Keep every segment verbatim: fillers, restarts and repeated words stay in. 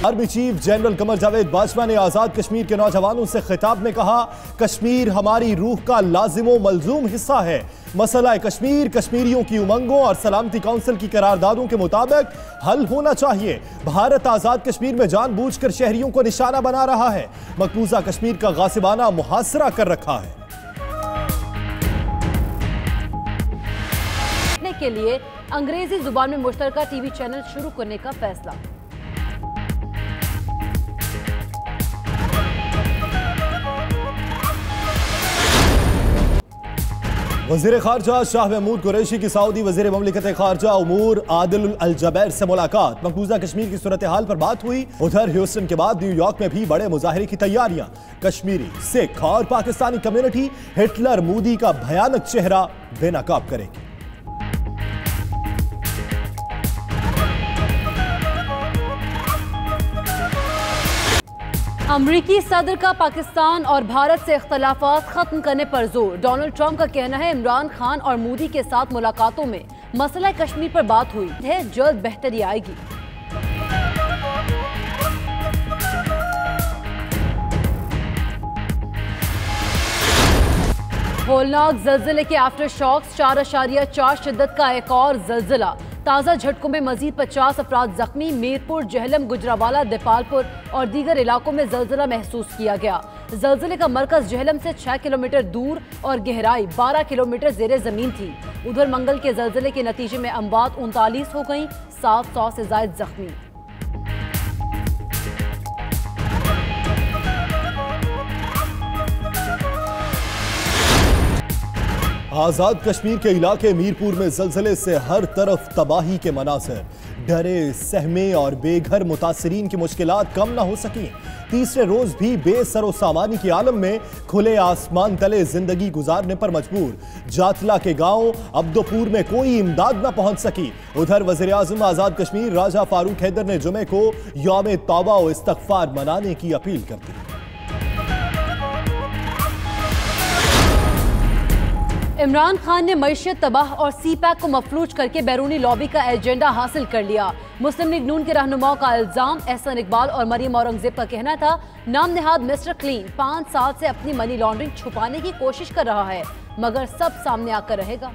Army chief general Qamar Javed Bajwa ने आजाद कश्मीर के नौजवानों से खिताब में कहा, कश्मीर हमारी रूह का लाजिमो मलजूम हिस्सा है। मसला कश्मीर कश्मीरियों की उमंगों और सलामती काउंसिल की करारदादों के मुताबिक हल होना चाहिए। भारत आजाद कश्मीर में जानबूझकर शहरियों को निशाना बना रहा है, मकबूजा कश्मीर का गासिबाना मुहासरा कर रखा है। के लिए अंग्रेजी जुबान में मुश्तरका टीवी चैनल शुरू करने का फैसला। वजीर खारजा शाह महमूद कुरैशी की सऊदी वजीर ममलिकत खारजा उमूर आदिल अल जबैर से मुलाकात। मकबूजा कश्मीर की सूरत हाल पर बात हुई। उधर ह्यूस्टन के बाद न्यूयॉर्क में भी बड़े मुजाहरे की तैयारियां। कश्मीरी, सिख और पाकिस्तानी कम्युनिटी हिटलर मोदी का भयानक चेहरा बेनकाब करेगी। अमरीकी सदर का पाकिस्तान और भारत से इख्तलाफात खत्म करने पर जोर। डोनाल्ड ट्रंप का कहना है इमरान खान और मोदी के साथ मुलाकातों में मसला कश्मीर पर बात हुई है, जल्द बेहतरी आएगी। होलनाक जल्जले के आफ्टर शॉक्स, चार अशारिया चार शिद्दत का एक और जल्जला। ताज़ा झटकों में मजीद पचास अफराद जख्मी। मीरपुर, जहलम, गुजरावाला, देपालपुर और दीगर इलाकों में जल्जला महसूस किया गया। जल्जले का मरकज जहलम से छह किलोमीटर दूर और गहराई बारह किलोमीटर जेरे जमीन थी। उधर मंगल के जल्जले के नतीजे में अमवात उनतालीस हो गई, सात सौ से ज्यादा जख्मी। आजाद कश्मीर के इलाके मीरपुर में जल्जले से हर तरफ तबाही के मनासिर। डरे, सहमे और बेघर मुतासरीन की मुश्किलात कम ना हो सकी। तीसरे रोज भी बेसरो सामानी के आलम में खुले आसमान तले जिंदगी गुजारने पर मजबूर। जातला के गांव अब्दोपुर में कोई इमदाद न पहुंच सकी। उधर वजीर आजम आजाद कश्मीर राजा फारूक हैदर ने जुमे को यौम तौबा और इस्तगफार मनाने की अपील कर दी। इमरान खान ने मईशत तबाह और सी पैक को मफलूज करके बैरूनी लॉबी का एजेंडा हासिल कर लिया। मुस्लिम लीग नून के रहनुमाओं का इल्जाम। एहसन इकबाल और मरियम औरंगजेब का कहना था नाम नेहाद मिस्टर क्लीन पांच साल से अपनी मनी लॉन्ड्रिंग छुपाने की कोशिश कर रहा है, मगर सब सामने आकर रहेगा।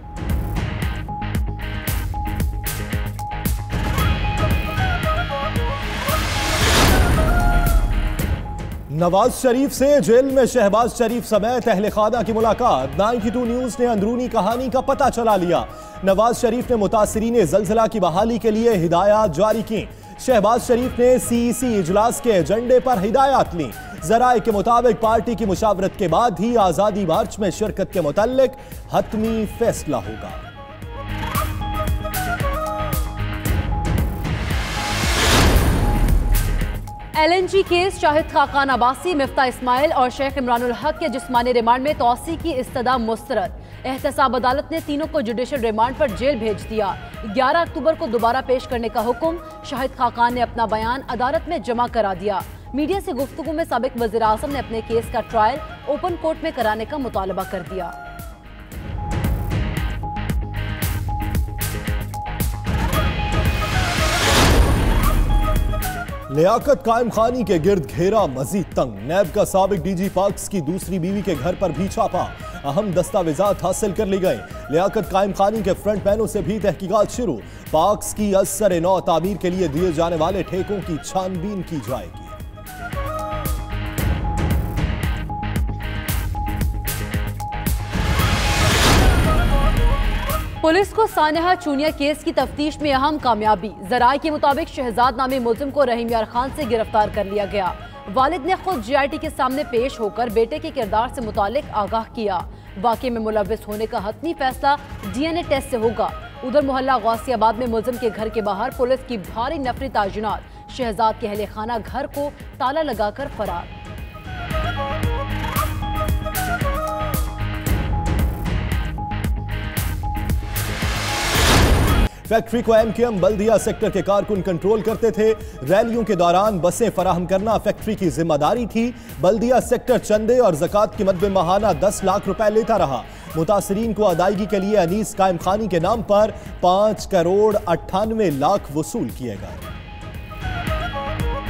नवाज शरीफ से जेल में शहबाज शरीफ समेत अहले खाना की मुलाकात। नाइन्टी टू न्यूज ने अंदरूनी कहानी का पता चला लिया। नवाज शरीफ ने मुतासरीन जल्जला की बहाली के लिए हिदायत जारी की। शहबाज शरीफ ने सी ई सी इजलास के एजेंडे पर हिदायत ली। जराए के मुताबिक पार्टी की मुशावरत के बाद ही आजादी मार्च में शिरकत के मुताल्लिक हतमी फैसला होगा। L N G case, Shahid Khaqan Abbasi, Miftah Ismail और शेख इमरानुल हक के जिस्मानी रिमांड में तौसी की इस्तदा मुस्तरद। एहतसाब अदालत ने तीनों को जुडिशल रिमांड पर जेल भेज दिया। ग्यारह अक्टूबर को दोबारा पेश करने का हुक्म। शाहिद खाकान ने अपना बयान अदालत में जमा करा दिया। मीडिया से गुफ्तगू में साबिक वज़ीर आज़म ने अपने केस का ट्रायल ओपन कोर्ट में कराने का मुतालबा कर दिया। लियाकत कायम खानी के गिर्द घेरा मजीद तंग। नैब का साबिक डीजी पाक्स की दूसरी बीवी के घर पर भी छापा। अहम दस्तावेजात हासिल कर ली गए। लियाकत कायम खानी के फ्रंट मैनों से भी तहकीकात शुरू। पाक्स की असर नौ तामीर के लिए दिए जाने वाले ठेकों की छानबीन की जाएगी। पुलिस को सानेहा चूनिया केस की तफ्तीश में अहम कामयाबी। जराये के मुताबिक शहजाद नामी मुलजिम को रहीम यार खान से गिरफ्तार कर लिया गया। वालिद ने खुद जी आई टी के सामने पेश होकर बेटे के किरदार से मुतालिक आगाह किया। वाकये में मुलव्विस होने का हतमी फैसला डी एन ए टेस्ट से होगा। उधर मोहल्ला गौसियाबाद में मुलजिम के घर के बाहर पुलिस की भारी नफरी ताजुनात। शहजाद के अहले खाना घर को ताला लगाकर फरार। फैक्ट्री को एम के एम बल्दिया सेक्टर के कारकुन कंट्रोल करते थे। रैलियों के दौरान बसें फराहम करना फैक्ट्री की जिम्मेदारी थी। बल्दिया सेक्टर चंदे और ज़कात की मद में माहाना दस लाख रुपए लेता रहा। मुतासरीन को अदायगी के लिए अनीस कायम खानी के नाम पर पांच करोड़ अट्ठानवे लाख वसूल किए गए।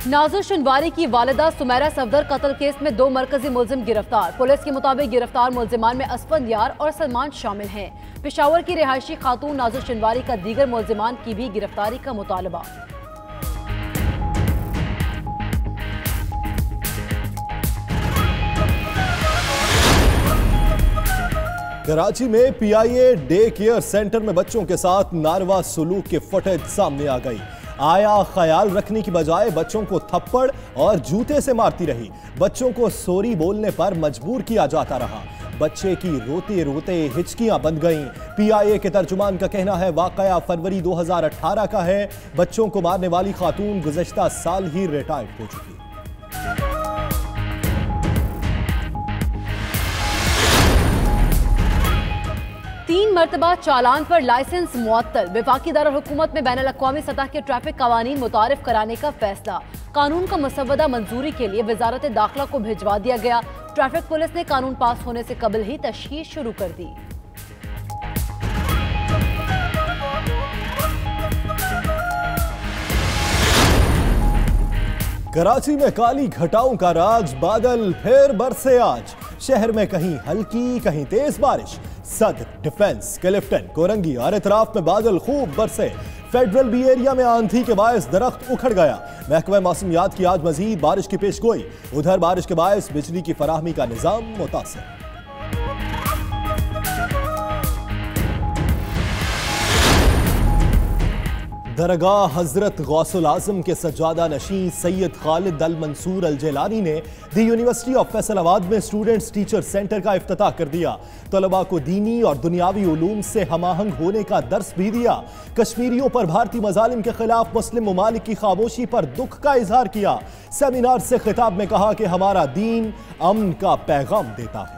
नाज़र शनवारी की वालिदा सुमेरा सफदर कत्ल केस में दो मरकजी मुलजिम गिरफ्तार। पुलिस के मुताबिक गिरफ्तार मुलजिमान में असफन यार और सलमान शामिल हैं। पेशावर की रिहायशी खातून नाज़र शनवारी का दीगर मुलजिमान की भी गिरफ्तारी का मुतालबा। कराची में पीआईए डे केयर सेंटर में बच्चों के साथ नारवा सलूक की फुटेज सामने आ गई। आया ख्याल रखने की बजाय बच्चों को थप्पड़ और जूते से मारती रही। बच्चों को सॉरी बोलने पर मजबूर किया जाता रहा। बच्चे की रोते रोते हिचकियां बंद गईं। पीआईए के तर्जुमान का कहना है वाकया फरवरी दो हज़ार अठारह का है। बच्चों को मारने वाली खातून गुज़श्ता साल ही रिटायर्ड हो चुकी। तीन मरतबा चालान पर लाइसेंस मुअत्तल। वफाकी दारुल हुकूमत में बैनुल अक़वामी सतह के ट्रैफिक कवानीन मुतारिफ कराने का फैसला। कानून का मसवदा मंजूरी के लिए वजारत दाखिला को भिजवा दिया गया। ट्रैफिक पुलिस ने कानून पास होने से कबल ही तशखीस शुरू कर दी। कराची में काली घटाओं का राज, बादल फिर बरसे आज। शहर में कहीं हल्की कहीं तेज बारिश। सदर, डिफेंस, क्लिफ्टन, कोरंगी और इतराफ में बादल खूब बरसे। फेडरल बी एरिया में आंधी के बायस दरख्त उखड़ गया। महकमा मौसमियात की आज मजीद बारिश की पेशगोई। उधर बारिश के बायस बिजली की फराहमी का निजाम मुतासिर। दरगाह हजरत गौसुल आजम के सज्जादा नशीं सैयद खालिद अल मंसूर अल जेलानी ने दी यूनिवर्सिटी ऑफ फैसलाबाद में स्टूडेंट्स टीचर सेंटर का इफ्तिताह कर दिया। तलबा को दीनी और दुनियावी उलूम से हमाहंग होने का दर्स भी दिया। कश्मीरियों पर भारतीय मजालिम के खिलाफ मुस्लिम ममालिक की खामोशी पर दुख का इजहार किया। सेमिनार से खिताब में कहा कि हमारा दीन अमन का पैगाम देता है।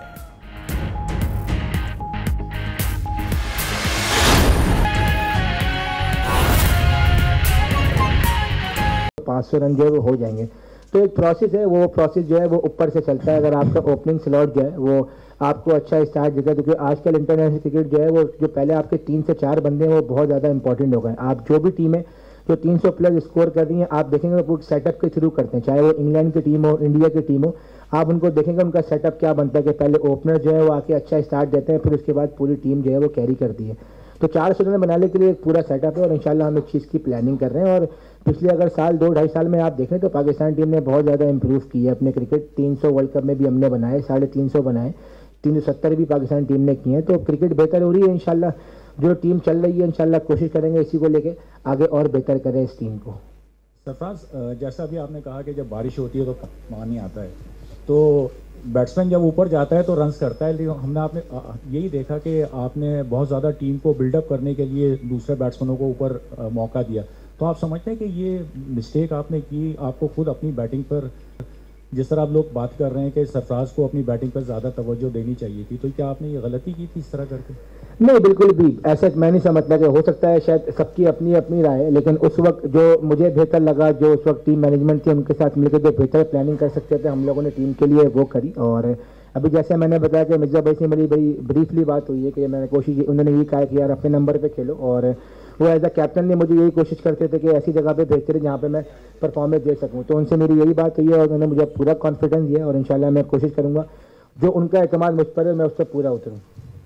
पाँच सौ रन जो है वो हो जाएंगे। तो एक प्रोसेस है, वो प्रोसेस जो है वो ऊपर से चलता है। अगर आपका ओपनिंग स्लॉट जो है वो आपको अच्छा स्टार्ट देता है, क्योंकि आजकल इंटरनेशनल क्रिकेट जो है वो जो पहले आपके तीन से चार बंदे हैं वो बहुत ज़्यादा इंपॉर्टेंट हो गए। आप जो भी टीम है जो तीन सौ प्लस स्कोर कर रही है, आप देखेंगे वो सेटअप के थ्रू करते हैं, चाहे वो इंग्लैंड की टीम हो, इंडिया की टीम हो। आप उनको देखेंगे उनका सेटअप क्या बनता है कि पहले ओपनर जो है वो आके अच्छा स्टार्ट देते हैं, फिर उसके बाद पूरी टीम जो है वो कैरी करती है। तो चार सौ रन बनाने के लिए एक पूरा सेटअप है और इंशाल्लाह हम इस चीज़ की प्लानिंग कर रहे हैं। और पिछले अगर साल दो ढाई साल में आप देखें तो पाकिस्तान टीम ने बहुत ज़्यादा इंप्रूव की है अपने क्रिकेट। तीन सौ वर्ल्ड कप में भी हमने बनाए, साढ़े तीन सौ बनाए, तीन सौ सत्तर भी पाकिस्तान टीम ने किए हैं। तो क्रिकेट बेहतर हो रही है। इंशाल्लाह जो टीम चल रही है इंशाल्लाह कोशिश करेंगे इसी को लेके आगे और बेहतर करें इस टीम को। सरफराज, जैसा भी आपने कहा कि जब बारिश होती है तो पानी आता है, तो बैट्समैन जब ऊपर जाता है तो रन्स करता है। लेकिन हमने आपने यही देखा कि आपने बहुत ज़्यादा टीम को बिल्डअप करने के लिए दूसरे बैट्समैनों को ऊपर मौका दिया। तो आप समझते हैं कि ये मिस्टेक आपने की, आपको खुद अपनी बैटिंग पर, जिस तरह आप लोग बात कर रहे हैं कि सरफराज को अपनी बैटिंग पर ज़्यादा तवज्जो देनी चाहिए थी, तो क्या आपने ये गलती की थी इस तरह करके? नहीं, बिल्कुल भी ऐसा मैं नहीं समझता। कि हो सकता है शायद सबकी अपनी अपनी राय है, लेकिन उस वक्त जो मुझे बेहतर लगा, जो उस वक्त टीम मैनेजमेंट थी उनके साथ मिलकर जो बेहतर प्लानिंग कर सकते थे हम लोगों ने टीम के लिए वो करी। और अभी जैसे मैंने बताया कि मिर्जा भाई से मेरी बड़ी ब्रीफली बात हुई है कि मैंने कोशिश की, उन्होंने ये कहा कि यार अपने नंबर पे खेलो। और वो एज अ कैप्टन ने मुझे यही कोशिश करते थे कि ऐसी जगह पे भेजते रहे जहाँ पे मैं परफॉर्मेंस दे सकूँ। तो उनसे मेरी यही बात हुई है और उन्होंने मुझे पूरा कॉन्फिडेंस दिया और इंशाल्लाह मैं कोशिश करूँगा जो उनका एतमाद मुझ पर है मैं उस पर पूरा उतरूँ।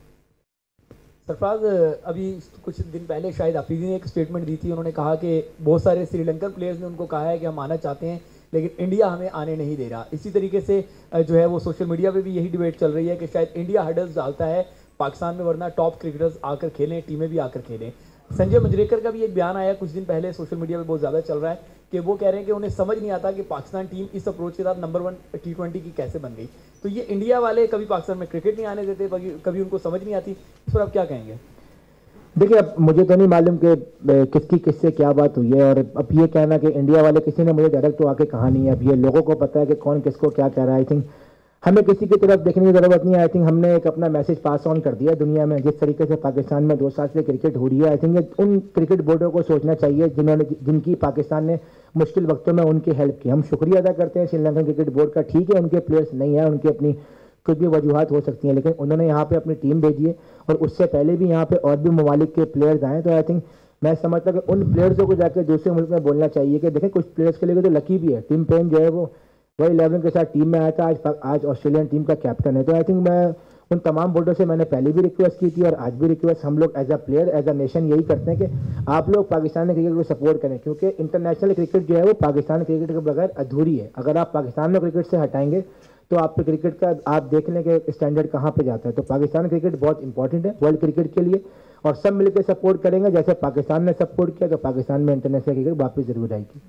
सरफराज, अभी कुछ दिन पहले शायद हफीज़ी ने एक स्टेटमेंट दी थी। उन्होंने कहा कि बहुत सारे श्रीलंकन प्लेयर्स ने उनको कहा है कि हम आना चाहते हैं लेकिन इंडिया हमें आने नहीं दे रहा। इसी तरीके से जो है वो सोशल मीडिया पे भी यही डिबेट चल रही है कि शायद इंडिया हर्डल्स डालता है पाकिस्तान में, वरना टॉप क्रिकेटर्स आकर खेलें, टीमें भी आकर खेलें। संजय मंजरेकर का भी एक बयान आया कुछ दिन पहले, सोशल मीडिया पे बहुत ज़्यादा चल रहा है कि वो कह रहे हैं कि उन्हें समझ नहीं आता कि पाकिस्तान टीम इस अप्रोच के साथ नंबर वन टी ट्वेंटी की कैसे बन गई। तो ये इंडिया वाले कभी पाकिस्तान में क्रिकेट नहीं आने देते, कभी उनको समझ नहीं आती, इस पर आप क्या कहेंगे? देखिए, अब मुझे तो नहीं मालूम कि किसकी किससे क्या बात हुई है। और अब ये कहना कि इंडिया वाले किसी ने मुझे डायरेक्ट तो आके कहा नहीं है। अब ये लोगों को पता है कि कौन किसको क्या कह रहा है। आई थिंक हमें किसी की तरफ देखने की ज़रूरत नहीं है। आई थिंक हमने एक अपना मैसेज पास ऑन कर दिया दुनिया में। जिस तरीके से पाकिस्तान में दो साल से क्रिकेट हो रही है, आई थिंक उन क्रिकेट बोर्डों को सोचना चाहिए जिन्होंने जिनकी पाकिस्तान ने मुश्किल वक्तों में उनकी हेल्प की। हम शुक्रिया अदा करते हैं श्रीलंकन क्रिकेट बोर्ड का। ठीक है, उनके प्लेयर्स नहीं है, उनकी अपनी कुछ भी वजूहत हो सकती हैं, लेकिन उन्होंने यहाँ पे अपनी टीम भेजी है और उससे पहले भी यहाँ पे और भी ममालिक के प्लेयर्स आए। तो आई थिंक मैं समझता हूँ कि उन प्लेयर्सों को जाकर दूसरे मुल्क में बोलना चाहिए कि देखें कुछ प्लेयर्स के लिए तो लकी भी है। टिम पेन जो है वो वही इलेवन के साथ टीम में आया था, आज आज ऑस्ट्रेलियन टीम का कैप्टन है। तो आई थिंक मैं उन तमाम बोर्डों से मैंने पहले भी रिक्वेस्ट की थी और आज भी रिक्वेस्ट हम लोग as a player as a nation यही करते हैं कि आप लोग पाकिस्तानी क्रिकेट को सपोर्ट करें, क्योंकि इंटरनेशनल क्रिकेट जो है वो पाकिस्तान क्रिकेट के बगैर अधूरी है। अगर आप पाकिस्तान में क्रिकेट से हटाएंगे तो आपके क्रिकेट का आप देख लें कि स्टैंडर्ड कहाँ पे जाता है। तो पाकिस्तान क्रिकेट बहुत इंपॉर्टेंट है वर्ल्ड क्रिकेट के लिए, और सब मिलकर सपोर्ट करेंगे। जैसे पाकिस्तान ने सपोर्ट किया तो पाकिस्तान में इंटरनेशनल क्रिकेट वापस जरूर आएगी।